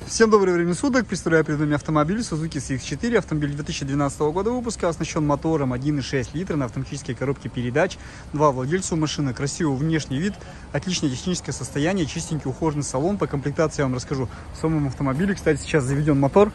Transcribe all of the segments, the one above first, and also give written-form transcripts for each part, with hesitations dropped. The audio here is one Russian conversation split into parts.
Всем доброе время суток. Представляю перед вами автомобиль Suzuki CX-4. Автомобиль 2012 года выпуска, оснащен мотором 1,6 литра на автоматической коробке передач. Два владельца у машины, красивый внешний вид, отличное техническое состояние, чистенький ухоженный салон. По комплектации я вам расскажу. В самом автомобиле, кстати, сейчас заведен мотор.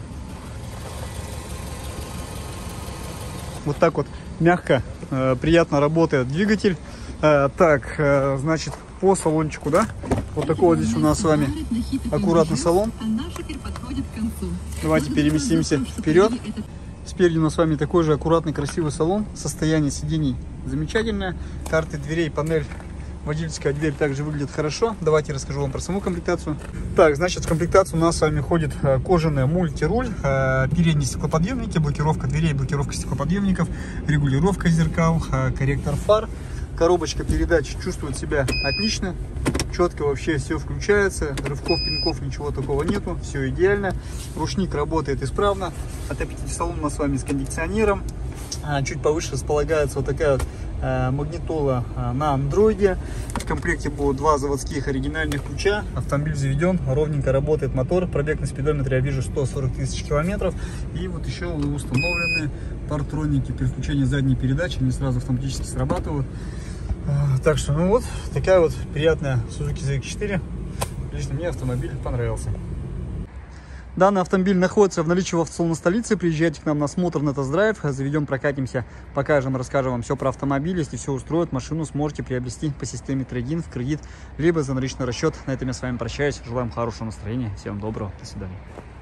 Вот так вот мягко, приятно работает двигатель. Значит, по салончику, да? Вот такой вот здесь у нас с вами аккуратный салон. Давайте переместимся вперед. Спереди у нас с вами такой же аккуратный, красивый салон. Состояние сидений замечательное. Карты дверей, панель, водительская дверь также выглядит хорошо. Давайте расскажу вам про саму комплектацию. Так, значит, в комплектацию у нас с вами ходит кожаный мультируль, передние стеклоподъемники, блокировка дверей, блокировка стеклоподъемников, регулировка зеркал, корректор фар. Коробочка передач чувствует себя отлично, четко вообще все включается, рывков, пинков, ничего такого нету, все идеально. Ручник работает исправно. Отопительный салон у нас с вами с кондиционером. Чуть повыше располагается вот такая вот магнитола на андроиде. В комплекте будут два заводских оригинальных ключа. Автомобиль заведен, ровненько работает мотор. Пробег на спидометре я вижу 140 тысяч километров. И вот еще установлены партроники переключения задней передачи, они сразу автоматически срабатывают. Так что, ну вот, такая вот приятная Suzuki ZX4. Лично мне автомобиль понравился. Данный автомобиль находится в наличии в автосалоне столицы. Приезжайте к нам на осмотр, на тест-драйв. Заведем, прокатимся, покажем, расскажем вам все про автомобиль. Если все устроит, машину сможете приобрести по системе трейд-ин в кредит, либо за наличный расчет. На этом я с вами прощаюсь. Желаем хорошего настроения. Всем доброго. До свидания.